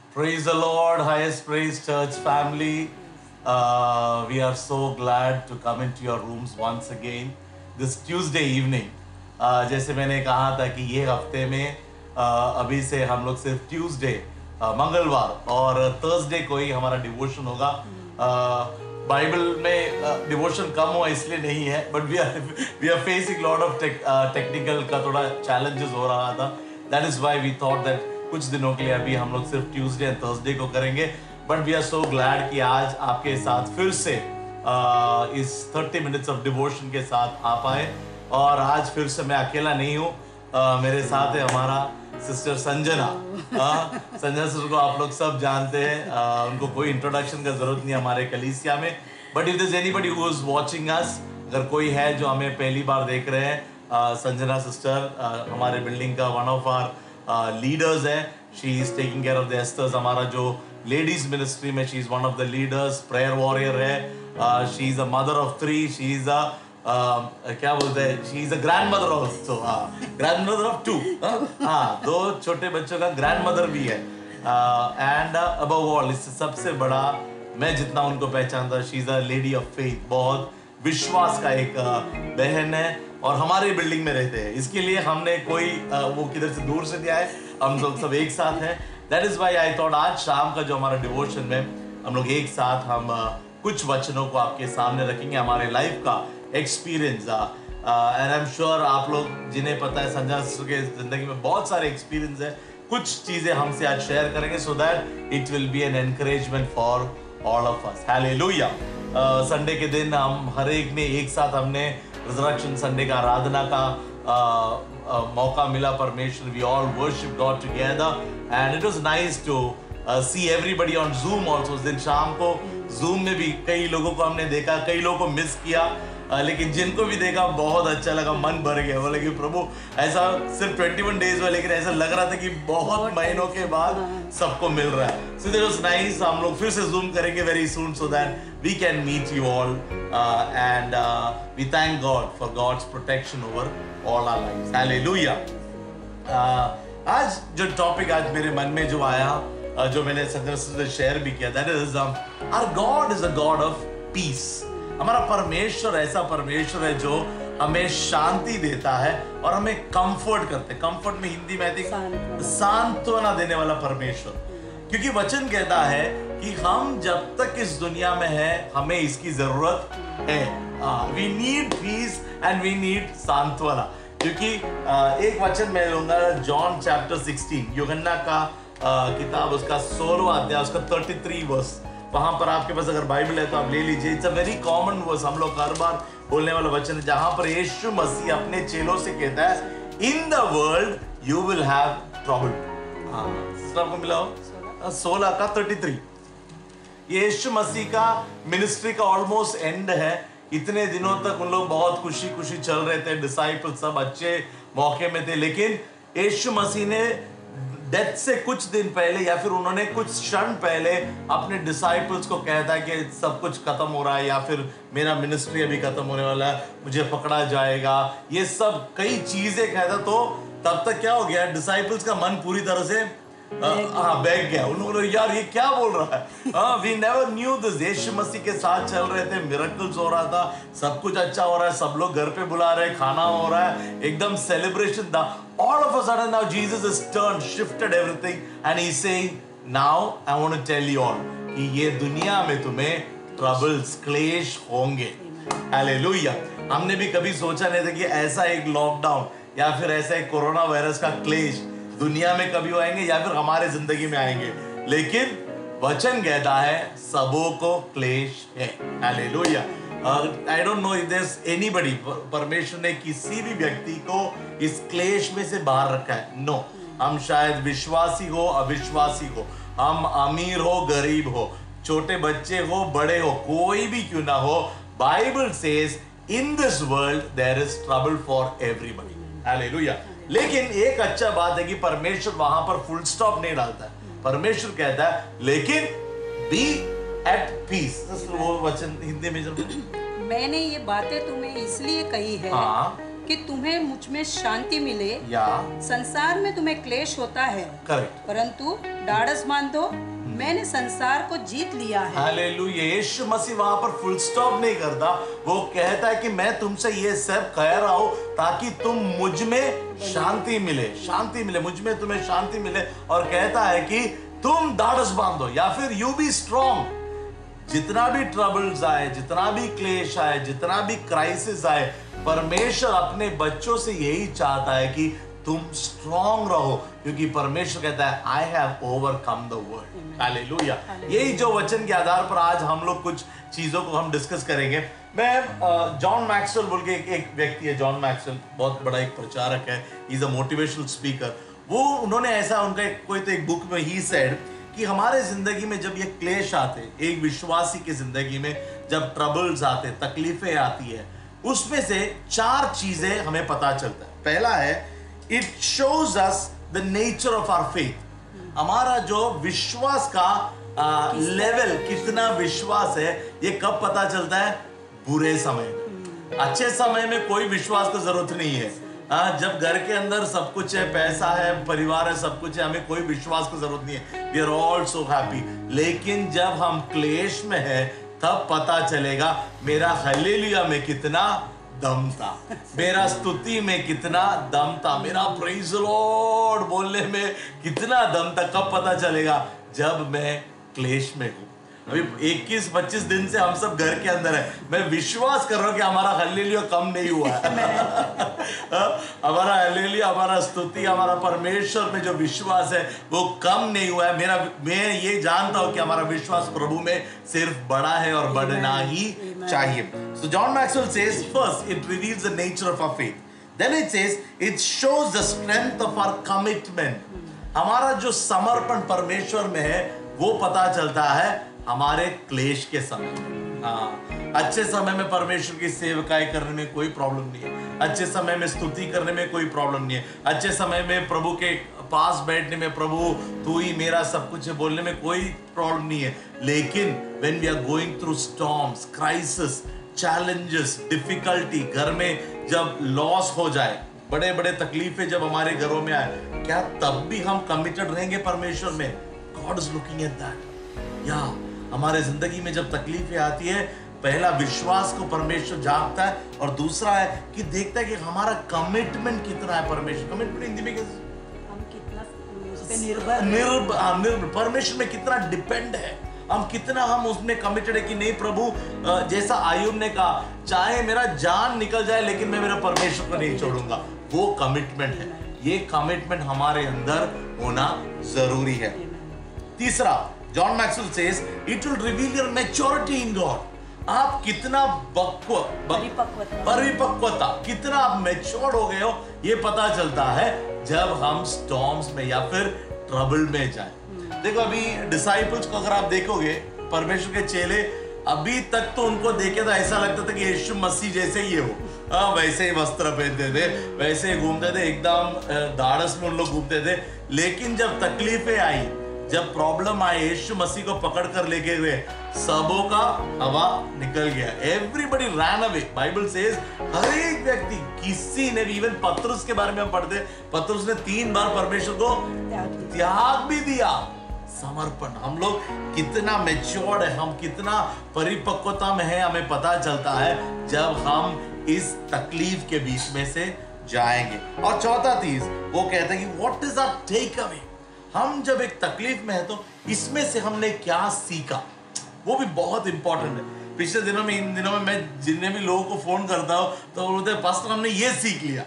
Praise the Lord, highest praise, church family. We are so glad to come into your rooms once again this Tuesday evening. जैसे मैंने कहा था कि ये हफ्ते में अभी से हम लोग सिर्फ ट्यूसडे, मंगलवार और थर्सडे को ही हमारा डिवोशन होगा. बाइबल में डिवोशन कम हुआ इसलिए नहीं है, but we are facing lot of technical का थोड़ा चैलेंजेस हो रहा था. That is why we thought that कुछ दिनों के लिए अभी हम लोग सिर्फ ट्यूसडे एंड थर्सडे को करेंगे. But we are so glad कि आज आपके साथ फिर से इस 30 मिनट्स ऑफ डिवोशन के साथ आ पाए. और आज फिर से मैं अकेला नहीं हूँ, मेरे साथ है हमारा सिस्टर संजना. संजना सिस्टर को आप लोग सब जानते हैं, उनको कोई इंट्रोडक्शन का जरूरत नहीं हमारे कलीसिया में. But if there is anybody who is watching us, अगर कोई है जो हमें पहली बार देख रहे हैं, संजना सिस्टर हमारे बिल्डिंग का वन ऑफ आवर लीडर्स है. She is taking care of the esters. हमारा जो लेडीज मिनिस्ट्री में she is one of the leaders, prayer warrior है. She is a mother of 3. She is a क्या बोलते हैं, she is a grandmother also, grandmother of 2. दो छोटे बच्चों का ग्रैंड मदर भी है. एंड अबव ऑल, इससे सबसे बड़ा मैं जितना उनको पहचानता, she is a lady of faith. बहुत विश्वास का एक बहन है और हमारे बिल्डिंग में रहते हैं. इसके लिए हमने कोई वो किधर से दूर से नहीं आए, हम लोग सब एक साथ हैं. That is why I thought आज शाम का जो हमारा डिवोशन में हम लोग एक साथ हम कुछ वचनों को आपके सामने रखेंगे, हमारे लाइफ का experience. And I am sure आप लोग जिन्हें पता है संजना सिस्टर के जिंदगी में बहुत सारे एक्सपीरियंस है, कुछ चीजें हमसे आज शेयर करेंगे so that it will be an encouragement for all of us. Hallelujah. Sunday के दिन हम हर एक ने एक साथ हमने रिजरेक्शन संडे का आराधना का मौका मिला. परमेश्वर, we all worship God together and it was nice to see everybody on Zoom also. उस दिन शाम को जूम में भी कई लोगों को हमने देखा, कई लोगों को मिस किया, लेकिन जिनको भी देखा बहुत अच्छा लगा, मन भर गया. बोले कि प्रभु, ऐसा सिर्फ 21 डेज हुआ लेकिन ऐसा लग रहा था कि बहुत महीनों के बाद सबको मिल रहा है. So it was nice. हम लोग फिर से जूम करेंगे very soon so that we can meet you all and we thank God for God's protection over all our lives. Hallelujah. आज जो टॉपिक आज मेरे मन में जो आया, जो मैंने संजना से शेयर भी किया, that is our God is a God of peace. हमारा परमेश्वर ऐसा परमेश्वर है जो हमें शांति देता है और हमें कंफर्ट करते हैं. कंफर्ट में हिंदी में आई थिंक सांत्वना देने वाला परमेश्वर. क्योंकि वचन कहता है कि हम जब तक इस दुनिया में हैं हमें इसकी जरूरत है. We need peace and we need सांत्वना. क्योंकि एक वचन मैं लूंगा, जॉन चैप्टर 16, यूहन्ना का किताब, उसका 16वां अध्याय, उसका 33 वर्स. वहां पर आपके पास अगर बाइबल है तो आप ले लीजिए. It's a very common verse, हम लोग हर बार बोलने वाला वचन है, जहां पर यीशु मसीह अपने चेलों से कहता है, in the world you will have trouble. Sister आपको मिला हो 16 का 33. यीशु मसीह का मिनिस्ट्री का ऑलमोस्ट एंड है. इतने दिनों तक उन लोग बहुत खुशी खुशी चल रहे थे, डिसाइपल सब अच्छे मौके में थे, लेकिन यीशु मसीह ने डेथ से कुछ दिन पहले या फिर उन्होंने कुछ क्षण पहले अपने डिसाइपल्स को कहता है कि सब कुछ खत्म हो रहा है या फिर मेरा मिनिस्ट्री अभी खत्म होने वाला है, मुझे पकड़ा जाएगा, ये सब कई चीजें कहता. तो तब तक क्या हो गया, डिसाइपल्स का मन पूरी तरह से बैठ गया. उन्होंने यार ये क्या बोल रहा है, we never knew this. Yeshu Masih के साथ चल रहे थे, मिरेकल्स हो रहा था, सब कुछ अच्छा हो रहा है, सब लोग घर पे बुला रहे, खाना हो रहा है, एकदम सेलिब्रेशन था. All of a sudden now Jesus has turned, shifted everything and he's saying, now I want to tell you all कि ये दुनिया में तुम्हें troubles, क्लेश होंगे. हालेलुया. हमने भी कभी सोचा नहीं था कि ऐसा एक लॉकडाउन या फिर ऐसा एक कोरोना वायरस का क्लेश दुनिया में कभी आएंगे या फिर हमारे जिंदगी में आएंगे, लेकिन वचन कहता है सबों को क्लेश है. Hallelujah. I don't know if there is anybody, परमेश्वर ने किसी भी व्यक्ति को इस क्लेश में से बाहर रखा है. नो. हम शायद विश्वासी हो अविश्वासी हो, हम अमीर हो गरीब हो, छोटे बच्चे हो बड़े हो, कोई भी क्यों ना हो, Bible says in this world there is trouble for everybody. Hallelujah. लेकिन एक अच्छा बात है कि परमेश्वर वहां पर फुल स्टॉप नहीं डालता है. परमेश्वर कहता है लेकिन बी एट पीस. वो वचन हिंदी में जब मैंने ये बातें तुम्हें इसलिए कही है कि तुम्हें मुझ में शांति मिले। या संसार में तुम्हें क्लेश होता है, करेक्ट, परंतु ढाढ़स मान दो, मैंने संसार को जीत लिया है। हालेलुया। यीशु मसीह वहां पर फुल स्टॉप नहीं करता, वो कहता है कि मैं तुमसे ये सब कह रहा हूं ताकि तुम मुझ में शांति मिले, शांति मिले, मुझ में तुम्हें शांति मिले। और कहता है कि तुम ढाढ़स बांधो या फिर यू बी स्ट्रॉन्ग। जितना भी ट्रबल्स आए, जितना भी क्लेश आए, जितना भी क्राइसिस आए, परमेश्वर अपने बच्चों से यही चाहता है कि तुम स्ट्रॉन्ग रहो, क्योंकि परमेश्वर कहता है I have overcome the world. Hallelujah. यही जो वचन के आधार पर आज हम लोग कुछ चीजों को हम डिस्कस करेंगे। मैं जॉन मैक्सवेल बोल के एक व्यक्ति है, जॉन मैक्सवेल बहुत बड़ा एक प्रचारक है, इज अ मोटिवेशनल स्पीकर। वो उन्होंने ऐसा उनका कोई तो एक बुक में ही सेड कि हमारे जिंदगी में जब ये क्लेश आते, एक विश्वासी की जिंदगी में जब ट्रबल्स आते, तकलीफें आती है, उसमें से 4 चीजें हमें पता चलता है। पहला है it shows us the nature of our faith. हमारा जो विश्वास का लेवल, कितना विश्वास है, ये कब पता चलता है? बुरे समय में। अच्छे समय में कोई विश्वास की जरूरत नहीं है। जब घर के अंदर सब कुछ है, पैसा है, परिवार है, सब कुछ है, हमें कोई विश्वास की जरूरत नहीं है। We are all so happy. लेकिन जब हम क्लेश में है तब पता चलेगा मेरा हालेलुया में कितना दम था, मेरा स्तुति में कितना दम था, मेरा प्रेज द लॉर्ड बोलने में कितना दम था। कब पता चलेगा? जब मैं क्लेश में हूं। अभी 21-25 दिन से हम सब घर के अंदर है। मैं विश्वास कर रहा हूं कि हमारा हालेलुया कम नहीं हुआ है। हमारा हालेलुया, हमारा स्तुति, हमारा परमेश्वर में जो विश्वास है वो कम नहीं हुआ है। मैं ये जानता हूं कि हमारा विश्वास प्रभु में सिर्फ बड़ा है और बढ़ना ही चाहिए। So John Maxwell says first it reveals the nature of our faith. Then it says it shows the strength of our commitment. हमारा जो समर्पण परमेश्वर में है वो पता चलता है हमारे क्लेश के समय में। हाँ, अच्छे समय में परमेश्वर की सेवकाई करने में कोई प्रॉब्लम नहीं है, अच्छे समय में स्तुति करने में कोई प्रॉब्लम नहीं है, अच्छे समय में प्रभु के पास बैठने में, प्रभु तू ही मेरा सब कुछ है बोलने में कोई प्रॉब्लम नहीं है। लेकिन when we are going through storms, crisis, challenges, difficulty, घर में जब लॉस हो जाए, बड़े बड़े तकलीफें जब हमारे घरों में आए, क्या तब भी हम कमिटेड रहेंगे परमेश्वर में? God is looking at that. या हमारे जिंदगी में जब तकलीफें आती है, पहला विश्वास को परमेश्वर जागता है और दूसरा है कि देखता है कि हमारा कमिटमेंट कितना है परमेश्वर। कमिटमेंट हिंदी में हम कितना उस पे निर्भर, परमेश्वर में कितना डिपेंड है, हम कितना हम उसमें कमिटेड है कि नहीं प्रभु, जैसा आयुब ने कहा चाहे मेरा जान निकल जाए लेकिन मैं मेरा परमेश्वर को नहीं छोड़ूंगा। वो कमिटमेंट है। ये कमिटमेंट हमारे अंदर होना जरूरी है। तीसरा, John Maxwell says it will reveal your maturity in God. आप कितना परिपक्वता, कितना आप मैच्योर्ड हो गए हो, ये पता चलता है जब हम स्टॉर्म्स में या फिर ट्रबल में जाए। देखो अभी डिसाइपल्स को अगर आप देखोगे, परमेश्वर के चेले, अभी तक तो उनको देखे तो ऐसा लगता था कि यीशु मसीह जैसे ही हो। वैसे ही वस्त्र पहनते थे, वैसे ही घूमते थे, एकदम दाढ़स में उन लोग घूमते थे। लेकिन जब तकलीफें आई, जब प्रॉब्लम आए, यीशु मसीह को पकड़ कर लेके गए, सबों का हवा निकल गया। Everybody ran away. Bible says हर एक व्यक्ति, किसी ने भी, इवन पतरस के बारे में हम पढ़ते, पतरस ने 3 बार परमेश्वर को त्याग भी दिया। समर्पण। हम लोग कितना मैच्योर्ड है, हम कितना परिपक्वता में है, हमें पता चलता है जब हम इस तकलीफ के बीच में से जाएंगे। और चौथा चीज वो कहते हैं कि what is our takeaway. हम जब एक तकलीफ में है तो इसमें से हमने क्या सीखा, वो भी बहुत इंपॉर्टेंट है। पिछले दिनों में, इन दिनों में मैं जितने भी लोगों को फोन करता हूँ तो बोलते हैं पास्टर हमने ये सीख लिया।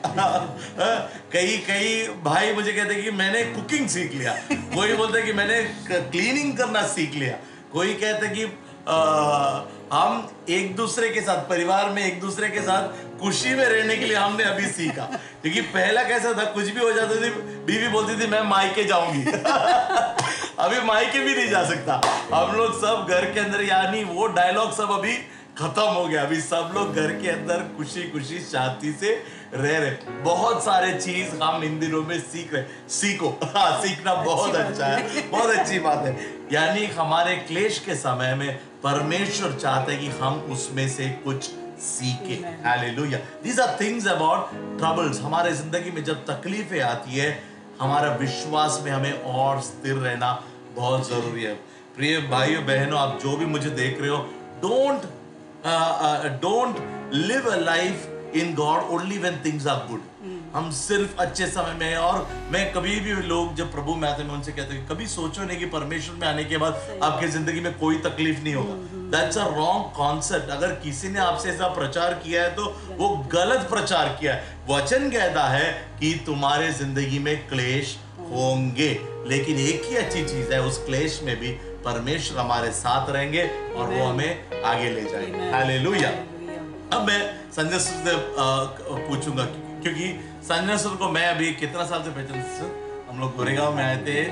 कई भाई मुझे कहते हैं कि मैंने कुकिंग सीख लिया, कोई बोलते हैं कि मैंने क्लीनिंग करना सीख लिया, कोई कहते हैं कि हम एक दूसरे के साथ, परिवार में एक दूसरे के साथ खुशी में रहने के लिए हमने अभी सीखा। क्योंकि पहला कैसा था, कुछ भी हो जाता थी, बीवी बोलती थी मैं मायके जाऊंगी। अभी मायके भी नहीं जा सकता। हम लोग सब घर के अंदर, यानी वो डायलॉग सब अभी खत्म हो गया। अभी सब लोग घर के अंदर खुशी खुशी शांति से रह रहे। बहुत सारे चीज हम इन दिनों में सीख रहे। सीखो। हाँ, सीखना बहुत अच्छा है, बहुत अच्छी बात है। यानी हमारे क्लेश के समय में परमेश्वर चाहते हैं कि हम उसमें से कुछ सीखे। Amen. Hallelujah. These are things about troubles. हमारे जिंदगी में जब तकलीफें आती है, हमारा विश्वास में हमें और स्थिर रहना बहुत जरूरी है। प्रिय भाइयों बहनों, आप जो भी मुझे देख रहे हो, don't live a life in God only when things are good. हम सिर्फ अच्छे समय में, और मैं कभी भी लोग जब प्रभु में आते हैं मैं उनसे कहता हूँ कभी सोचो नहीं कि परमेश्वर में आने के बाद आपकी जिंदगी में कोई तकलीफ नहीं होगा। That's a wrong concept. अगर किसी ने आपसे ऐसा प्रचार किया है तो वो गलत प्रचार किया है। वचन कहता है कि तुम्हारे जिंदगी में क्लेश होंगे, लेकिन एक ही अच्छी चीज है, उस क्लेश में भी परमेश्वर हमारे साथ रहेंगे और वो हमें आगे ले जाएंगे। हालेलुया। अब मैं संजय सर से पूछूंगा, क्योंकि संजय सर को मैं अभी कितना साल से पहचानता हूं। हम लोग गोरेगांव में आए थे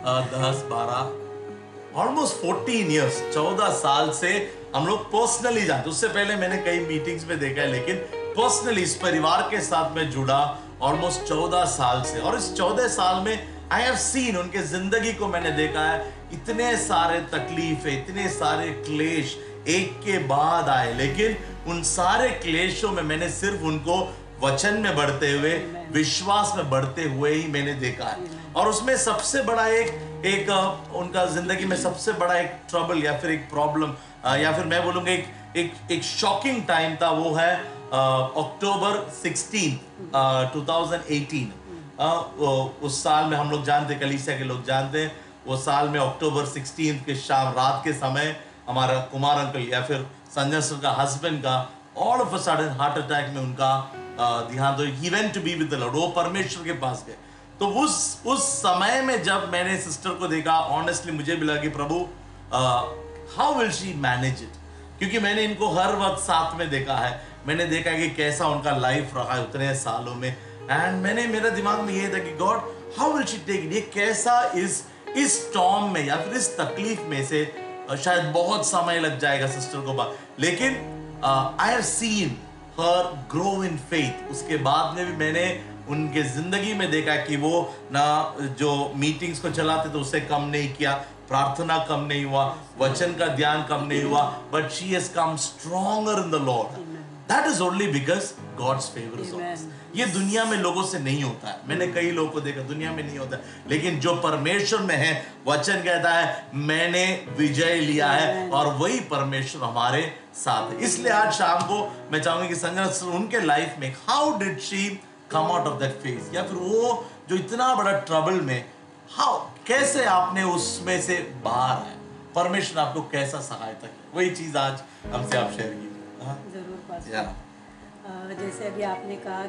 10-12 ऑलमोस्ट 14 इयर्स, 14 साल से हम लोग पर्सनली जानते। उससे पहले मैंने कई मीटिंग्स में देखा है, लेकिन पर्सनली इस परिवार के साथ में जुड़ा ऑलमोस्ट 14 साल से। और इस 14 साल में आई हैव सीन, उनके जिंदगी को मैंने देखा है, इतने सारे तकलीफ है, इतने सारे क्लेश एक के बाद आए, लेकिन उन सारे क्लेशों में मैंने सिर्फ उनको वचन में बढ़ते हुए, विश्वास में बढ़ते हुए ही मैंने देखा है। और उसमें सबसे बड़ा एक उनका जिंदगी में सबसे बड़ा एक ट्रबल या फिर एक प्रॉब्लम या फिर मैं बोलूंगा एक शॉकिंग टाइम था, वो है अक्टूबर 16, 2018। उस साल में हम लोग जानते, कलीसिया के लोग जानते हैं, वो साल में अक्टूबर 16 के शाम रात के समय हमारा कुमार अंकल या फिर संजय सर का हस्बैंड का all of a sudden heart attack में उनका देहांत हो। He went to be with the Lord, वो परमेश्वर के पास गए। तो उस समय में जब मैंने सिस्टर को देखा, ऑनेस्टली मुझे भी लगा कि प्रभु how will she manage it, क्योंकि मैंने इनको हर वक्त साथ में देखा है। मैंने देखा कि कैसा उनका लाइफ रहा है उतने सालों में, एंड मेरा दिमाग में ये था कि God how will she take it, ये कैसा इस स्टॉर्म में या फिर इस तकलीफ में से शायद बहुत समय लग जाएगा सिस्टर को बाद, लेकिन I have seen her grow in faith. उसके बाद में भी मैंने उनके जिंदगी में देखा कि वो ना जो मीटिंग्स को चलाते थे उससे कम नहीं किया, प्रार्थना कम नहीं हुआ, वचन का ध्यान कम नहीं हुआ, but she has come stronger in the Lord. That is only because God's favour is on us. ये दुनिया में लोगों से नहीं होता है, मैंने कई लोगों को देखा, दुनिया में नहीं होता है, लेकिन जो परमेश्वर में है, वचन कहता है मैंने विजय लिया है और वही परमेश्वर हमारे साथ है। इसलिए आज शाम को मैं चाहूंगा कि संजय सर उनके लाइफ में how did she come out of that phase, या फिर वो जो इतना बड़ा ट्रबल में हाउ कैसे आपने उसमें से बाहर आए, परमेश्वर आपको कैसा सहायता किया, वही चीज आज हमसे आप शेयर कीजिए। जरूर पास्टर। जैसे अभी आपने कहा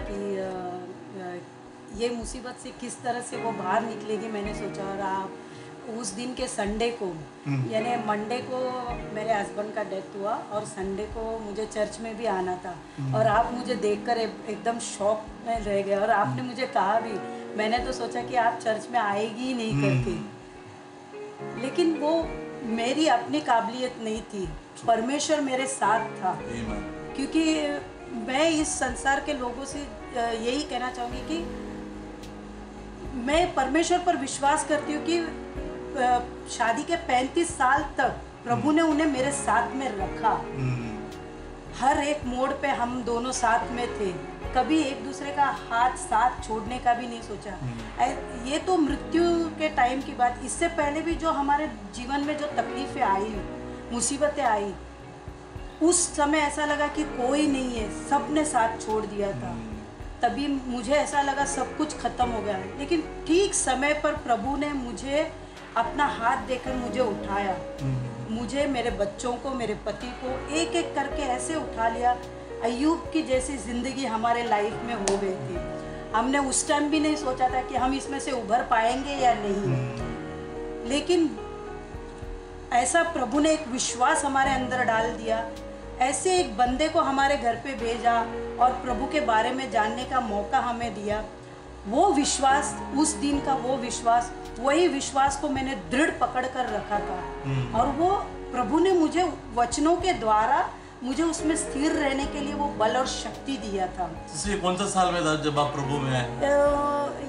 कि ये मुसीबत से किस तरह से वो बाहर निकलेगी, मैंने सोचा। और आप उस दिन के संडे को, यानी मंडे को मेरे हस्बैंड का डेथ हुआ और संडे को मुझे चर्च में भी आना था, और आप मुझे देखकर एकदम शॉक में रह गए। और आपने मुझे कहा भी, मैंने तो सोचा कि आप चर्च में आएगी ही नहीं करके, लेकिन वो मेरी अपनी काबिलियत नहीं थी, परमेश्वर मेरे साथ था। क्योंकि मैं इस संसार के लोगों से यही कहना चाहूँगी कि मैं परमेश्वर पर विश्वास करती हूँ कि शादी के 35 साल तक प्रभु ने उन्हें मेरे साथ में रखा। हर एक मोड़ पे हम दोनों साथ में थे, कभी एक दूसरे का हाथ साथ छोड़ने का भी नहीं सोचा। ये तो मृत्यु के टाइम की बात, इससे पहले भी जो हमारे जीवन में जो तकलीफें आई, मुसीबतें आई, उस समय ऐसा लगा कि कोई नहीं है, सब ने साथ छोड़ दिया था। तभी मुझे ऐसा लगा सब कुछ खत्म हो गया है, लेकिन ठीक समय पर प्रभु ने मुझे अपना हाथ देकर मुझे उठाया। मुझे, मेरे बच्चों को, मेरे पति को एक एक करके ऐसे उठा लिया। अय्यूब की जैसी जिंदगी हमारे लाइफ में हो गई थी। हमने उस टाइम भी नहीं सोचा था कि हम इसमें से उभर पाएंगे या नहीं, लेकिन ऐसा प्रभु ने एक विश्वास हमारे अंदर डाल दिया। ऐसे एक बंदे को हमारे घर पे भेजा और प्रभु के बारे में जानने का मौका हमें दिया। वो विश्वास, उस दिन का वो विश्वास, वही विश्वास को मैंने दृढ़ पकड़ कर रखा था, और वो प्रभु ने मुझे वचनों के द्वारा मुझे उसमें स्थिर रहने के लिए वो बल और शक्ति दिया था। कौन सा साल में था जब आप प्रभु में आए? ये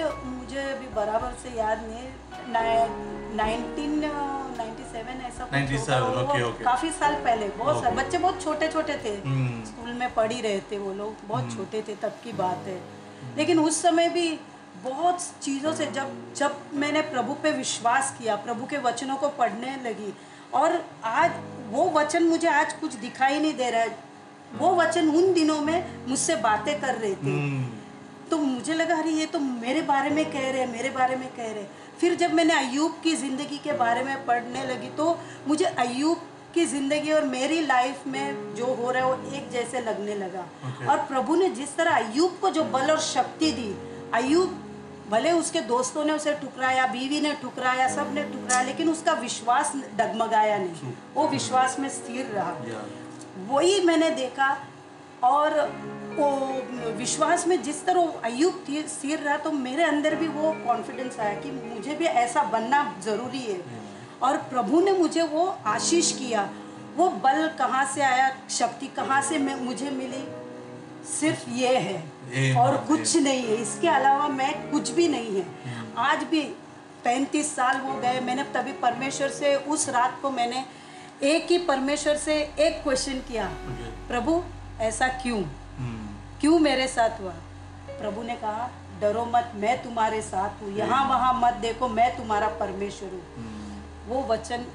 मुझे अभी बराबर से याद नहीं, 1997 ऐसा कुछ 97, होगा। ओके, वो ओके। काफी साल पहले, बहुत साल, ओके। बच्चे बहुत छोटे छोटे थे, हम्म। स्कूल में पढ़ ही रहे थे वो लोग, बहुत छोटे थे तब की बात है। लेकिन उस समय भी बहुत चीज़ों से जब मैंने प्रभु पे विश्वास किया, प्रभु के वचनों को पढ़ने लगी, और आज वो वचन मुझे आज कुछ दिखाई नहीं दे रहा है, वो वचन उन दिनों में मुझसे बातें कर रहे थे। तो मुझे लगा अरे ये तो मेरे बारे में कह रहे हैं, मेरे बारे में कह रहे हैं। फिर जब मैंने अय्यूब की ज़िंदगी के बारे में पढ़ने लगी तो मुझे अय्यूब की ज़िंदगी और मेरी लाइफ में जो हो रहा है वो एक जैसे लगने लगा। और प्रभु ने जिस तरह अय्यूब को जो बल और शक्ति दी, अय्यूब भले उसके दोस्तों ने उसे ठुकराया, बीवी ने ठुकराया, सब ने ठुकराया, लेकिन उसका विश्वास डगमगाया नहीं, वो विश्वास में स्थिर रहा। वही मैंने देखा, और वो विश्वास में जिस तरह अय्यूब स्थिर रहा तो मेरे अंदर भी वो कॉन्फिडेंस आया कि मुझे भी ऐसा बनना ज़रूरी है। और प्रभु ने मुझे वो आशीष किया। वो बल कहाँ से आया, शक्ति कहाँ से मुझे मिली, सिर्फ ये है और कुछ नहीं है, इसके अलावा मैं कुछ भी नहीं है। आज भी 35 साल हो गए, मैंने तभी परमेश्वर से उस रात को मैंने एक ही परमेश्वर से एक क्वेश्चन किया, प्रभु ऐसा क्यों मेरे साथ हुआ। प्रभु ने कहा डरो मत, मैं तुम्हारे साथ हूँ, यहाँ वहाँ मत देखो, मैं तुम्हारा परमेश्वर हूँ। वो वचन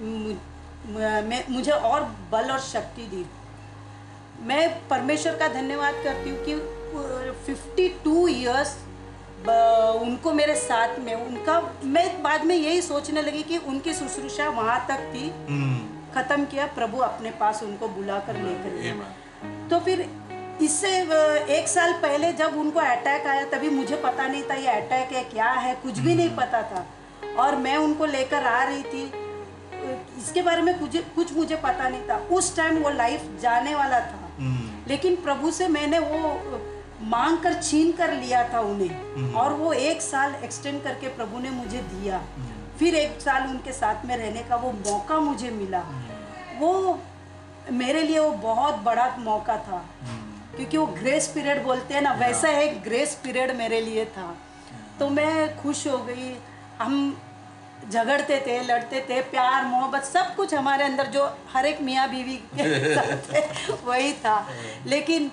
मुझे और बल और शक्ति दी। मैं परमेश्वर का धन्यवाद करती हूँ कि 52 इयर्स उनको मेरे साथ में, उनका मैं बाद में यही सोचने लगी कि उनकी शुश्रूषा वहाँ तक थी, खत्म किया, प्रभु अपने पास उनको बुलाकर लेकर गया। तो फिर इससे 1 साल पहले जब उनको अटैक आया तभी मुझे पता नहीं था ये अटैक है क्या है, कुछ भी नहीं पता था, और मैं उनको लेकर आ रही थी, इसके बारे में कुछ मुझे पता नहीं था। उस टाइम वो लाइफ जाने वाला था, लेकिन प्रभु से मैंने वो मांग कर छीन कर लिया था उन्हें, और वो 1 साल एक्सटेंड करके प्रभु ने मुझे दिया। फिर 1 साल उनके साथ में रहने का वो मौका मुझे मिला। वो मेरे लिए वो बहुत बड़ा मौका था, क्योंकि वो ग्रेस पीरियड बोलते हैं ना, वैसा एक ग्रेस पीरियड मेरे लिए था। तो मैं खुश हो गई। हम झगड़ते थे, लड़ते थे, प्यार मोहब्बत सब कुछ हमारे अंदर जो हर एक मियाँ बीवी के साथ है वही था। लेकिन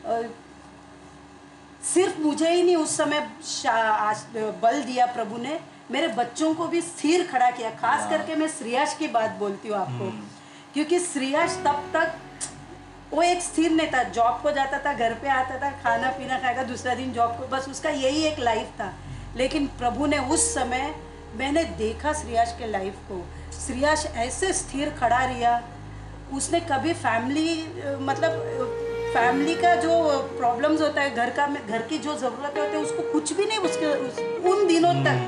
सिर्फ मुझे ही नहीं उस समय बल दिया प्रभु ने, मेरे बच्चों को भी स्थिर खड़ा किया। खास करके मैं श्रेयस की बात बोलती हूँ आपको, क्योंकि श्रेयस तब तक वो एक स्थिर नहीं था, जॉब को जाता था, घर पे आता था, खाना पीना खाएगा, दूसरा दिन जॉब को, बस उसका यही एक लाइफ था। लेकिन प्रभु ने उस समय, मैंने देखा श्रेयस के लाइफ को, श्रेयस ऐसे स्थिर खड़ा रहा। उसने कभी फैमिली का जो प्रॉब्लम्स होता है, घर की जो ज़रूरतें होती है, उसको कुछ भी नहीं, उन दिनों तक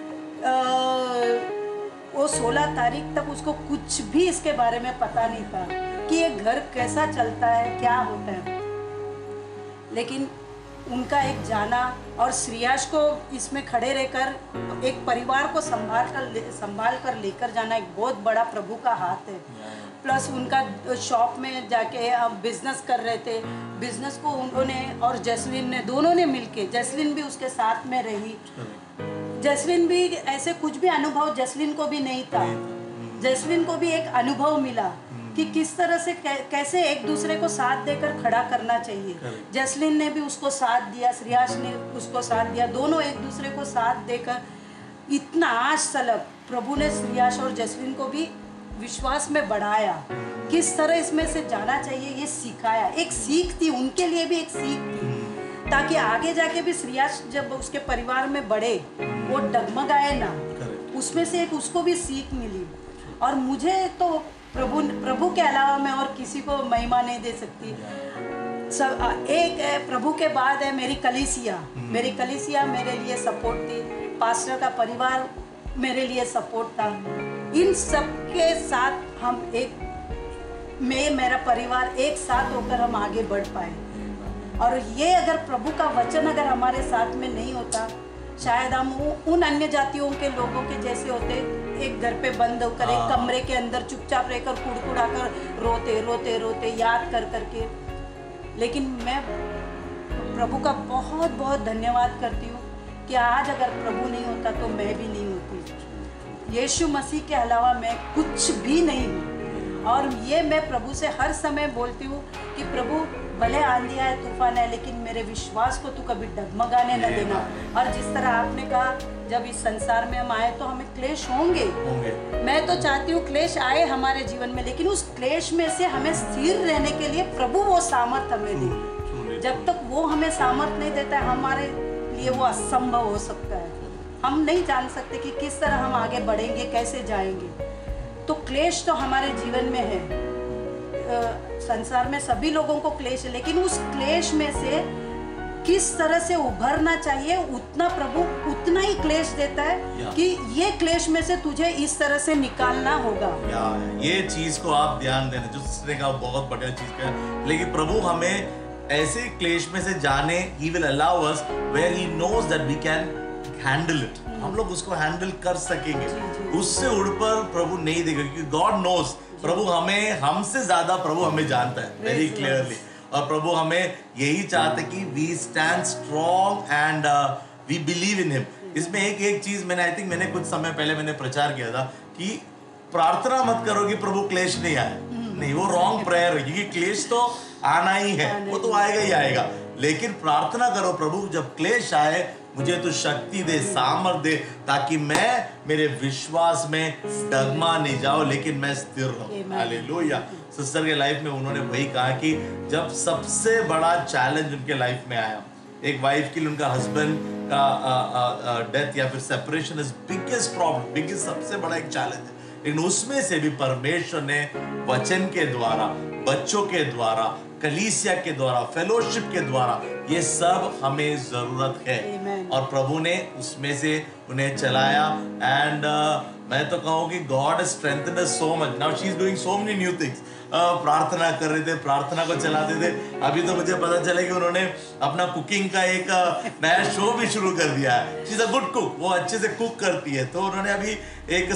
वो 16 तारीख तक उसको कुछ भी इसके बारे में पता नहीं था कि ये घर कैसा चलता है, क्या होता है। लेकिन उनका एक जाना और श्रेयस को इसमें खड़े रहकर एक परिवार को संभाल कर लेकर जाना एक बहुत बड़ा प्रभु का हाथ है। प्लस उनका शॉप में जाके अब बिजनेस कर रहे थे, बिजनेस को उन्होंने और जैस्लिन ने, दोनों ने मिलके, जैस्लिन भी उसके साथ में रही। जैस्लिन भी ऐसे कुछ भी अनुभव जैस्लिन को भी नहीं था, जैस्लिन को भी एक अनुभव मिला कि किस तरह से कैसे एक दूसरे को साथ देकर खड़ा करना चाहिए। जैस्लिन ने भी उसको साथ दिया, श्रेयस ने उसको साथ दिया, दोनों एक दूसरे को साथ देकर इतना आज तलक प्रभु ने श्रेयस और जैस्लिन को भी विश्वास में बढ़ाया, किस तरह इसमें से जाना चाहिए ये सिखाया। एक सीख थी उनके लिए भी, एक सीख थी, ताकि आगे जाके भी श्रेयस जब उसके परिवार में बढ़े वो डगमगाए ना, उसमें से एक उसको भी सीख मिली। और मुझे तो प्रभु के अलावा मैं और किसी को महिमा नहीं दे सकती। सब एक है, प्रभु के बाद है मेरी कलीसिया। मेरी कलीसिया मेरे लिए सपोर्ट थी, पास्टर का परिवार मेरे लिए सपोर्ट था। इन सब के साथ हम मेरा परिवार एक साथ होकर हम आगे बढ़ पाए। और ये अगर प्रभु का वचन अगर हमारे साथ में नहीं होता, शायद हम उन अन्य जातियों के लोगों के जैसे होते, एक घर पे बंद होकर एक कमरे के अंदर चुपचाप रहकर कुड़कुड़ाकर रोते रोते रोते याद कर करके। लेकिन मैं प्रभु का बहुत बहुत धन्यवाद करती हूँ कि आज अगर प्रभु नहीं होता तो मैं भी नहीं होती। यीशु मसीह के अलावा मैं कुछ भी नहीं हूँ। और ये मैं प्रभु से हर समय बोलती हूँ कि प्रभु भले आंधी आए तूफान आए, लेकिन मेरे विश्वास को तू कभी डगमगाने न देना। और जिस तरह आपने कहा जब इस संसार में हम आए तो हमें क्लेश होंगे। मैं तो चाहती हूँ क्लेश आए हमारे जीवन में, लेकिन उस क्लेश में से हमें स्थिर रहने के लिए प्रभु वो सामर्थ हमें दे। जब तक वो हमें सामर्थ नहीं देता है, हमारे लिए वो असंभव हो सकता है। हम नहीं जान सकते कि किस तरह हम आगे बढ़ेंगे, कैसे जाएंगे। तो क्लेश तो हमारे जीवन में है। संसार में सभी लोगों को क्लेश है, लेकिन उस क्लेश में से किस तरह से उभरना चाहिए, उतना प्रभु उतना ही क्लेश देता है कि ये क्लेश में से तुझे इस तरह से निकालना होगा। ये चीज को आप ध्यान देना, जो सिस्टर ने कहा बहुत बढ़िया चीज है। लेकिन प्रभु हमें ऐसे क्लेश में से जाने, he will allow us where he knows that we can handle it। हम लोग उसको हैंडल कर सकेंगे, उससे ऊपर प्रभु नहीं देगा, क्योंकि गॉड नोज। प्रभु हमें, हमसे ज्यादा प्रभु हमें जानता है वेरी क्लियरली। और प्रभु हमें यही चाहते कि we stand strong and we believe in him. इसमें एक चीज मैंने, आई थिंक मैंने कुछ समय पहले मैंने प्रचार किया था कि प्रार्थना मत करो कि प्रभु क्लेश नहीं आए। नहीं, वो रॉन्ग प्रेयर है, क्योंकि क्लेश तो आना ही है, वो तो आएगा ही आएगा। लेकिन प्रार्थना करो प्रभु जब क्लेश आए मुझे तो शक्ति दे, सामर्थ दे, ताकि मैं मेरे विश्वास में डगमा नहीं जाऊं, लेकिन मैं स्थिर रहूं। हालेलुया। सिस्टर के लाइफ में उन्होंने वही कहा कि जब सबसे बड़ा चैलेंज उनके लाइफ में आया, एक वाइफ के लिए उनका हस्बैंड का डेथ या फिर separation is biggest problem, biggest सबसे बड़ा एक चैलेंज है। लेकिन उसमें से भी परमेश्वर ने वचन के द्वारा, बच्चों के द्वारा, कलीसिया के द्वारा, फेलोशिप के द्वारा, ये सब हमें जरूरत है। और प्रभु ने उसमें से उन्हें चलाया। एंड मैं तो कहूँ कि God strengthen us so much. Now she is doing so many new things. प्रार्थना कर रहे थे, प्रार्थना को चलाते थे। अभी तो मुझे पता चला कि उन्होंने अपना कुकिंग का एक नया शो भी शुरू कर दिया है। She is a good cook, वो अच्छे से कुक करती है। तो उन्होंने अभी एक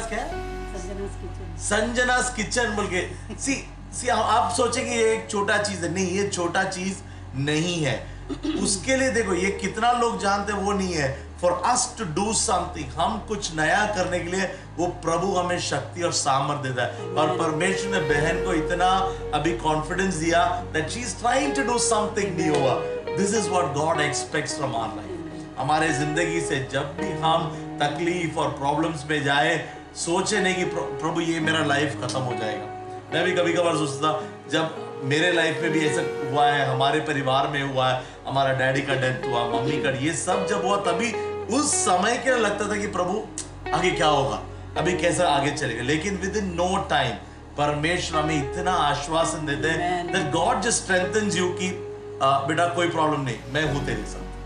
संजनास किचन बोल के सी आप सोचे कि ये एक छोटा चीज है। नहीं, ये छोटा चीज नहीं है। उसके लिए देखो ये कितना लोग जानते हैं, वो नहीं है। For us to do something, हम कुछ नया करने के लिए वो प्रभु हमें शक्ति और सामर्थ्य देता है। और परमेश्वर ने बहन को इतना अभी कॉन्फिडेंस दिया that she is trying to do something new. This is what God expects from our life. हमारे जिंदगी से जब भी हम तकलीफ और प्रॉब्लम्स में जाए, सोचे नहीं कि प्रभु ये मेरा लाइफ खत्म हो जाएगा। मैं भी कभी कभार सोचता, जब मेरे लाइफ में भी ऐसा हुआ है, हमारे परिवार में हुआ है, हमारा डैडी का डेथ हुआ, मम्मी का, ये सब जब हुआ तभी उस समय क्या लगता था कि प्रभु आगे क्या होगा, अभी कैसा आगे चलेगा। लेकिन विद इन नो टाइम परमेश्वर हमें इतना आश्वासन देते हैं that God just strengthens you कि बेटा कोई प्रॉब्लम नहीं, मैं हूं तेरे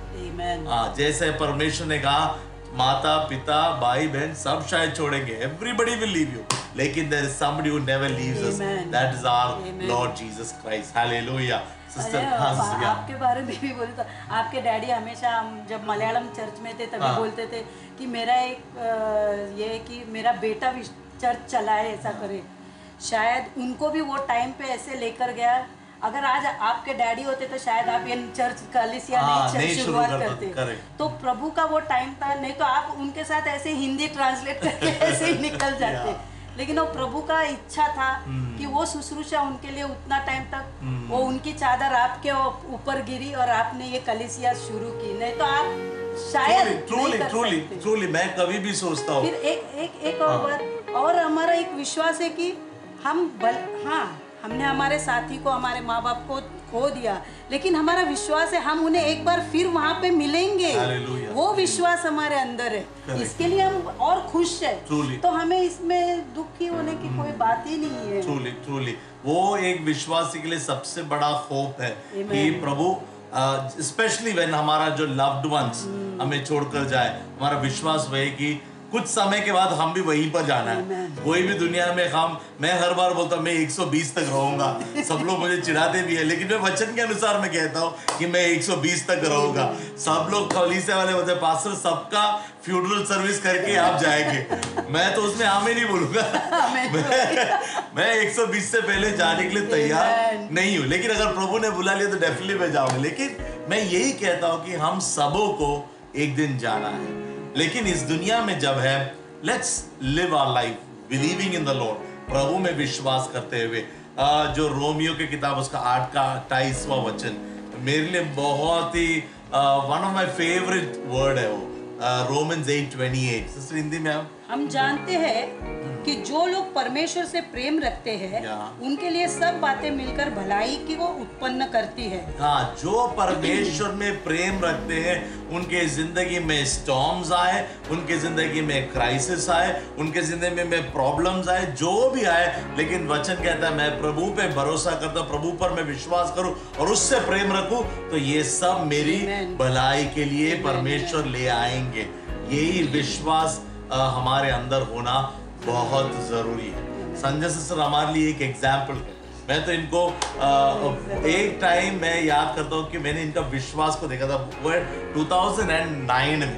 साथ। जैसे परमेश्वर ने कहा माता पिता भाई बहन सब शायद छोड़ेंगे, everybody will leave you, लेकिन there is somebody who never leaves us, that is our Lord Jesus Christ, hallelujah। Sister आपके बारे में भी बोले तो आपके डैडी हमेशा, हम जब मलयालम चर्च में थे तभी बोलते थे कि मेरा एक ये कि मेरा बेटा भी चर्च चलाए, ऐसा करे। शायद उनको भी वो टाइम पे ऐसे लेकर गया। अगर आज आपके डैडी होते तो शायद आप ये चर्च कलीसिया नहीं शुरुआत करते। तो प्रभु का वो टाइम था, नहीं तो आप उनके साथ ऐसे हिंदी ट्रांसलेट करके ऐसे ही निकल जाते। लेकिन वो प्रभु का इच्छा था कि वो शुश्रूषा उनके लिए उतना टाइम तक, वो उनकी चादर आपके ऊपर गिरी और आपने ये कलीसिया शुरू की, नहीं तो आप शायद ट्रूली मैं कभी भी सोचता हूँ। फिर एक और बात, और हमारा एक विश्वास है कि हम हमने हमारे साथी को, हमारे माँ बाप को खो दिया, लेकिन हमारा विश्वास है हम उन्हें एक बार फिर वहाँ पे मिलेंगे। वो विश्वास हमारे अंदर है, इसके लिए हम और खुश है। तो हमें इसमें दुखी होने की कोई बात ही नहीं है। ट्रूली वो एक विश्वासी के लिए सबसे बड़ा होप है कि प्रभु स्पेशली व्हेन हमारा जो लव्ड वंस हमें छोड़कर जाए, हमारा विश्वास वही कि कुछ समय के बाद हम भी वहीं पर जाना है। कोई भी दुनिया में मैं हर बार बोलता हूँ मैं 120 तक रहूंगा, सब लोग मुझे चिढ़ाते भी है, लेकिन मैं वचन के अनुसार मैं कहता हूँ कि मैं 120 तक रहूंगा। सब लोग कलीसिया वाले बोलते हैं पास्टर सबका फ्यूनरल सर्विस करके आप जाएंगे, मैं तो उसमें हाँ में नहीं बोलूंगा। मैं 120 से पहले जाने के लिए तैयार नहीं हूँ, लेकिन अगर प्रभु ने बुला लिया तो डेफिनेटली मैं जाऊंगा। लेकिन मैं यही कहता हूँ कि हम सबों को एक दिन जाना है। लेकिन इस दुनिया में जब है, let's live our life believing in the Lord, प्रभु में विश्वास करते हुए। जो रोमियो की किताब उसका 8 का 28वां वचन मेरे लिए बहुत ही one of my favourite word है वो, रोमन्स 8:28। सिस्टर हिंदी में हम जानते हैं कि जो लोग परमेश्वर से प्रेम रखते हैं उनके लिए सब बातें मिलकर भलाई की वो उत्पन्न करती है। हाँ, जो परमेश्वर में प्रेम रखते हैं उनके जिंदगी में स्टॉर्म्स आए, उनके जिंदगी में क्राइसिस आए, उनके जिंदगी में प्रॉब्लम्स आए, जो भी आए, लेकिन वचन कहता है मैं प्रभु पे भरोसा करता हूँ, प्रभु पर मैं विश्वास करूं और उससे प्रेम रखूं, तो ये सब मेरी भलाई के लिए परमेश्वर ले आएंगे। यही विश्वास हमारे अंदर होना बहुत जरूरी है। संजय सिस्टर हमारे लिए एक एग्जाम्पल है। मैं तो इनको एक टाइम मैं याद करता हूँ कि मैंने इनका विश्वास को देखा था, वो 2009 में,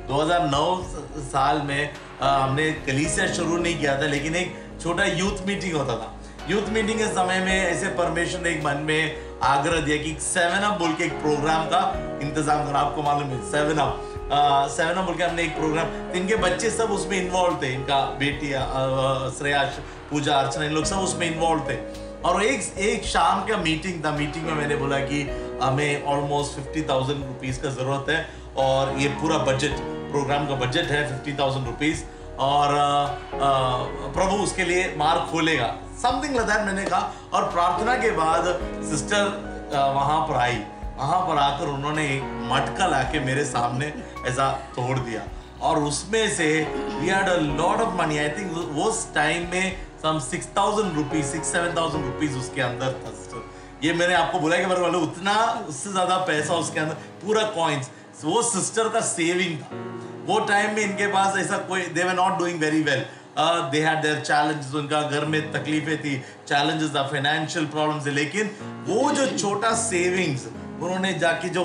2009 साल में हमने कलीसिया शुरू नहीं किया था, लेकिन एक छोटा यूथ मीटिंग होता था। यूथ मीटिंग के समय में ऐसे परमेश्वर ने एक मन में आग्रह दिया कि 7 अप बोल के एक प्रोग्राम का इंतजाम करा। आपको मालूम है 7 अप बोल के हमने एक प्रोग्राम, इनके बच्चे सब उसमें इन्वॉल्व थे, इनका बेटी श्रेया, पूजा, अर्चना, इन लोग सब उसमें इन्वॉल्व थे। और एक शाम का मीटिंग था। मीटिंग में मैंने बोला कि हमें ऑलमोस्ट 50,000 रुपीज का जरूरत है और ये पूरा बजट, प्रोग्राम का बजट है 50,000 रुपीज, और प्रभु उसके लिए मार्ग खोलेगा, समथिंग लाइक दैट मैंने कहा। और प्रार्थना के बाद सिस्टर वहां पर आई, वहां पर आकर उन्होंने एक मटका लाके मेरे सामने ऐसा तोड़ दिया, और उसमें से we had a lot of money, I think वो टाइम में some 6,000 रुपीज, 6-7,000 रुपीज उसके अंदर था सिस्टर। ये मैंने आपको बोला कि मेरे वाले उतना, उससे ज्यादा पैसा उसके अंदर, पूरा कॉइन्स, वो सिस्टर का सेविंग था। वो टाइम में इनके पास ऐसा कोई, they were not doing very well, they had their challenges, उनका घर में तकलीफें थी, challenges था, financial problems थे, लेकिन वो जो छोटा सेविंग्स उन्होंने जाके जो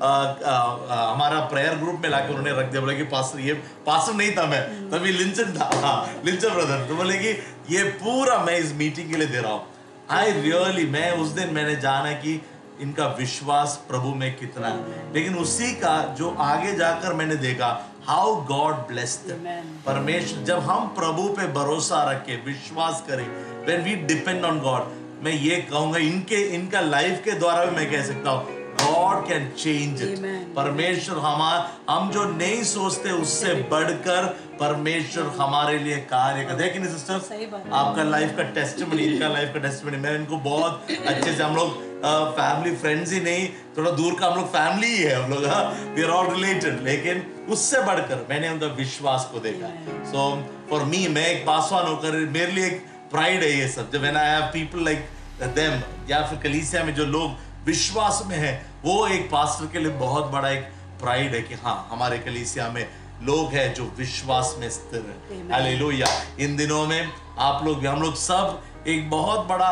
हमारा प्रेयर ग्रुप में लाके उन्होंने रख दिया। बोले कि पास्टर, ये पास्टर नहीं था मैं तभी, लिंचन था, लिंचन ब्रदर, तो बोले कि ये पूरा मैं इस मीटिंग के लिए दे रहा हूँ। आई रियली, मैं उस दिन मैंने जाना कि इनका विश्वास प्रभु में कितना है, लेकिन उसी का जो आगे जाकर मैंने देखा हाउ गॉड ब्लेस्ड देम। परमेश्वर, जब हम प्रभु पे भरोसा रखें, विश्वास करें, when we depend on God, मैं ये कहूंगा इनका लाइफ के द्वारा भी मैं कह सकता हूँ God can change it. परमेश्वर हम जो नहीं सोचते उससे बढ़कर परमेश्वर हमारे लिए कार्य करते हैं कि नहीं सिस्टर? आपका लाइफ का टेस्टिमनी, इनका लाइफ का टेस्टिमनी, मैं इनको बहुत अच्छे से, हम लोग फैमिली फ्रेंड्स ही नहीं, थोड़ा दूर का हम लोग फैमिली ही है, हम लोग वी आर ऑल रिलेटेड, लेकिन उससे बढ़कर मैंने उनका विश्वास को देखा। सो फॉर मी, मैं एक पासवान होकर मेरे लिए एक प्राइड है ये सब, जब when I have people like them, या फिर कलीसिया में जो लोग विश्वास में है, वो एक पास्टर के लिए बहुत बड़ा एक प्राइड है कि हाँ, हमारे कलीसिया में लोग हैं जो विश्वास में स्थिर है। हालेलुया। इन दिनों में आप लोग, हम लोग सब एक बहुत बड़ा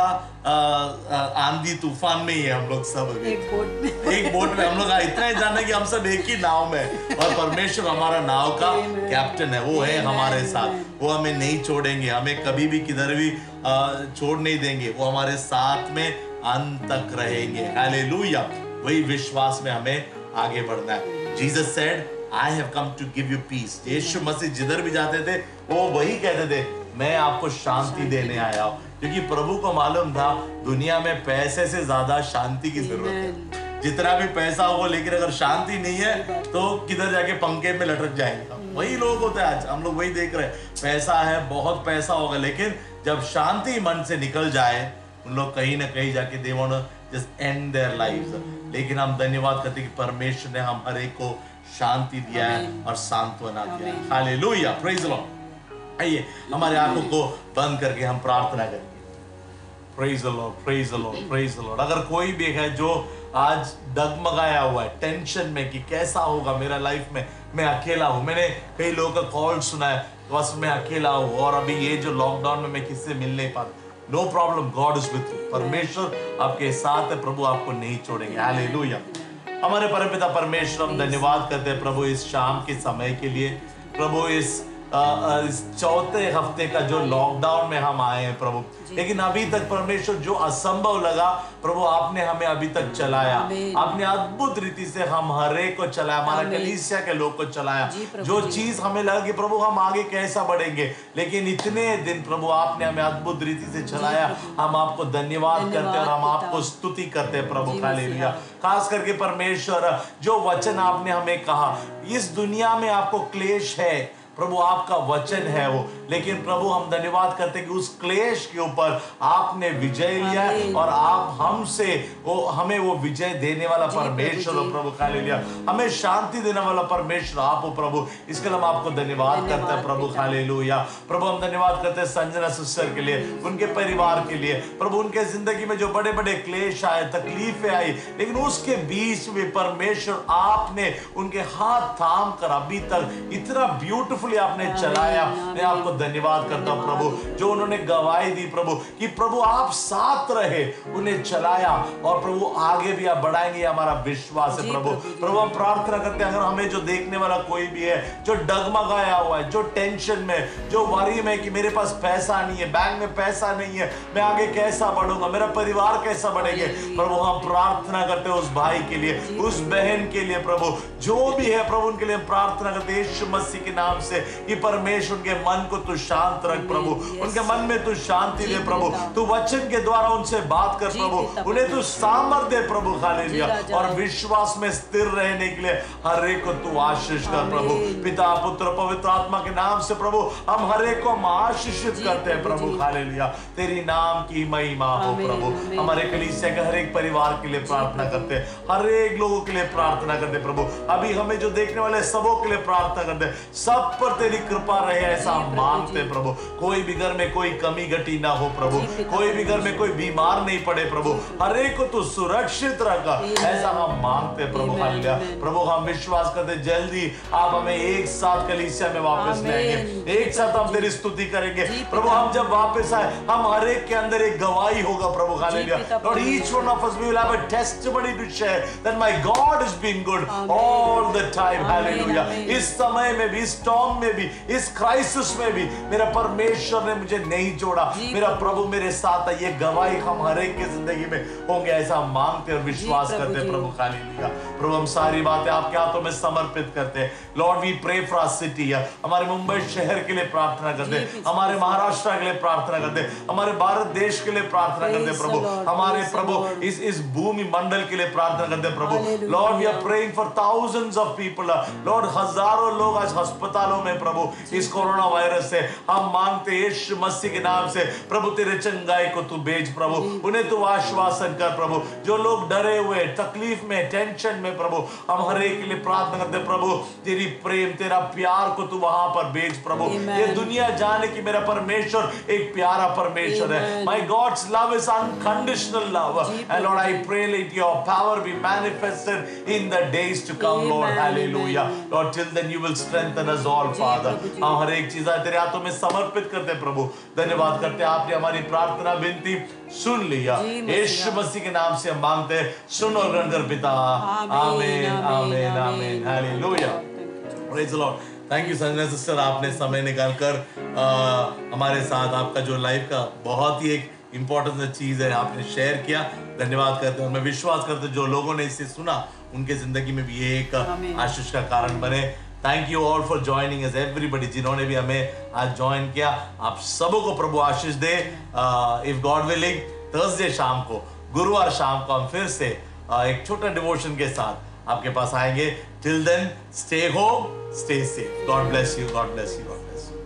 आंधी तूफान में ही है, हम लोग सब एक बोट में हम लोग इतना ही जानना कि हम सब एक ही नाव में, और परमेश्वर हमारा नाव का कैप्टन है, वो है हमारे साथ, वो हमें नहीं छोड़ेंगे, हमें कभी भी किधर भी छोड़ नहीं देंगे, वो हमारे साथ में अंत तक रहेंगे। हालेलुया। वही विश्वास में हमें आगे बढ़ना है। Jesus said I have come to give you peace. यीशु मसीह जिधर भी जाते थे वो वही कहते थे, मैं आपको शांति देने आया हूँ, क्योंकि प्रभु को मालूम था दुनिया में पैसे से ज्यादा शांति की जरूरत है। जितना भी पैसा हो, लेकिन अगर शांति नहीं है तो किधर जाके पंखे में लटक जाएगा। वही लोग होते हैं आज, हम लोग वही देख रहे हैं, पैसा है, बहुत पैसा होगा, लेकिन जब शांति मन से निकल जाए, उन लोग कहीं ना कहीं जाके they want to just end their lives. लेकिन हम धन्यवाद करते हैं कि परमेश्वर ने हम हर एक को शांति दिया है और सांत्वना दिया है। Hallelujah, praise the Lord. आइए हमारे आंखों को बंद करके हम प्रार्थना करेंगे। Praise the Lord, praise the Lord, praise the Lord. अगर कोई भी है जो आज डगमगाया हुआ है, टेंशन में कि कैसा होगा मेरा लाइफ में, मैं अकेला हूँ, मैंने कई लोगों का कॉल सुना है, बस मैं अकेला हूँ और अभी ये जो लॉकडाउन में मैं किससे मिल नहीं पाता, no problem, God is with you. परमेश्वर आपके साथ है, प्रभु आपको नहीं छोड़ेंगे। हालेलुया। हमारे परमपिता परमेश्वर, हम धन्यवाद करते हैं प्रभु इस शाम के समय के लिए, प्रभु इस इस चौथे हफ्ते का जो लॉकडाउन में हम आए हैं प्रभु, लेकिन अभी तक परमेश्वर जो असंभव लगा प्रभु आपने हमें अभी तक चलाया, आपने अद्भुत रीति से हम हर एक को चलाया, हमारा कलीसिया के लोग को चलाया। जो चीज हमें लगा कि प्रभु हम आगे कैसा बढ़ेंगे, लेकिन इतने दिन प्रभु आपने हमें अद्भुत रीति से चलाया। हम आपको धन्यवाद करते हैं और हम आपको स्तुति करते हैं प्रभु। हालेलुया। खास करके परमेश्वर जो वचन आपने हमें कहा, इस दुनिया में आपको क्लेश है प्रभु, आपका वचन है वो, लेकिन प्रभु हम धन्यवाद करते हैं कि उस क्लेश के ऊपर आपने विजय लिया और आप हमसे हमें वो विजय देने वाला परमेश्वर हो प्रभु। हालेलुया। हमें शांति देने वाला परमेश्वर आप हो प्रभु, इसके लिए हम आपको धन्यवाद करते हैं प्रभु। हालेलुया। प्रभु हम धन्यवाद करते हैं संजना सिस्टर के लिए, उनके परिवार के लिए प्रभु, उनके जिंदगी में जो बड़े बड़े क्लेश आए, तकलीफें आई, लेकिन उसके बीच में परमेश्वर आपने उनके हाथ थाम कर अभी तक इतना ब्यूटीफुल आपने चलाया। मैं आपको धन्यवाद करता हूं प्रभु, जो उन्होंने गवाही दी प्रभु कि प्रभु आप साथ रहे, उन्हें चलाया और प्रभु आगे भी आप बढ़ाएंगे, हमारा विश्वास है प्रभु। प्रभु हम प्रार्थना करते हैं अगर हमें जो देखने वाला कोई भी है जो डगमगाया हुआ है, जो टेंशन में, जो वरी में कि मेरे पास पैसा नहीं है, बैंक में पैसा नहीं है, मैं आगे कैसा बढ़ूंगा, मेरा परिवार कैसा बढ़ेंगे, प्रभु हम प्रार्थना करते हैं उस भाई के लिए, उस बहन के लिए प्रभु, जो भी है प्रभु उनके लिए प्रार्थना करते हैं यीशु मसीह के नाम से कि परमेश्वर उनके मन को तू शांत रख प्रभु, उनके मन में तू शांति दे प्रभु, तू वचन के द्वारा उनसे बात कर प्रभु, उन्हें तू सामर्थ दे प्रभु। हालेलुया। और विश्वास में स्थिर रहने के लिए हर एक को तू आशीष कर प्रभु। पिता पुत्र पवित्र आत्मा के नाम से प्रभु हम हर एक को आशीषित करते हैं प्रभु। हालेलुया। तेरी नाम की महिमा हो प्रभु। हमारे कलीसिया के हर एक परिवार के लिए प्रार्थना करते हैं, हर एक लोगों के लिए प्रार्थना करते हैं प्रभु। अभी हमें जो देखने वाले सबों के लिए प्रार्थना करते हैं, सब पर तेरी कृपा रहे ऐसा हम मांगते प्रभु। कोई भी घर में कोई कमी घटी ना हो प्रभु, कोई भी घर में कोई बीमार नहीं पड़े प्रभु, हर एक को तू सुरक्षित रखा ऐसा हम मांगते प्रभु। हालेलुया। प्रभु हम विश्वास करते जल्दी आप हमें एक साथ कलीसिया में वापस लाएंगे, एक साथ हम तेरी स्तुति करेंगे प्रभु। हम जब वापस आए हम हर एक के अंदर एक गवाही होगा प्रभु। Hallelujah. Lord, each one of us we will have a testimony to share that my God has been good all the time. Hallelujah. इस समय में भी, इस storm में भी, इस क्राइसिस में भी मेरा परमेश्वर ने मुझे नहीं छोड़ा, मेरा प्रभु मेरे साथ है। ये गवाही हम हर एक की जिंदगी में होंगे ऐसा हम मांगते और विश्वास करते प्रभु। हालेलुया। प्रभु हम सारी बातें आपके हाथों में समर्पित करते हैं। Lord we pray for our city, हमारे मुंबई शहर के लिए प्रार्थना करते हैं, हमारे महाराष्ट्र के लिए प्रार्थना करते हैं, हमारे भारत देश के लिए प्रार्थना करते हैं प्रभु, हमारे प्रभु इस भूमि मंडल के लिए प्रार्थना करते हैं प्रभु। Lord we are praying for thousands of people. Lord हजारों लोग आज अस्पतालों में प्रभु इस कोरोना वायरस से, हम मांगते यीशु मसीह के नाम से प्रभु तेरे चंगाई को तू भेज प्रभु, उन्हें तू आश्वासन कर प्रभु। जो लोग डरे हुए, तकलीफ में, टेंशन में प्रभु, हम हर एक के लिए प्रार्थना करते प्रभु, तेरी प्रेम, तेरा प्यार को तू वहां पर भेज प्रभु। ये दुनिया जाने की मेरा परमेश्वर एक प्यारा परमेश्वर है। My God's love is unconditional love and Lord I pray let your power be manifested in the days to come Lord. Hallelujah. Lord till then you will strengthen us all father. हम हर एक चीज तेरे हाथों में समर्पित करते प्रभु। धन्यवाद करते आपने हमारी प्रार्थना विनती सुन लिया, यीशु मसीह के नाम से हम मांगते हैं, सुन और ग्रहण कर पिता। Amen amen amen. Hallelujah. Praise the Lord. Thank you Sanjana sister, आपने समय निकालकर हमारे साथ आपका जो लाइफ का बहुत ही एक इंपॉर्टेंट चीज है आपने शेयर किया। धन्यवाद करते हैं और मैं विश्वास करते जो लोगों ने इसे सुना उनके जिंदगी में भी ये एक आशीष का कारण बने। Thank you all for joining us, everybody जिन्होंने भी हमें आज ज्वाइन किया, आप सबों को प्रभु आशीष दे। इफ गॉड विलिंग थर्सडे शाम को, गुरुवार शाम को हम फिर से एक छोटा डिवोशन के साथ आपके पास आएंगे। Till then stay home, stay safe. God bless you, God bless you, God bless you.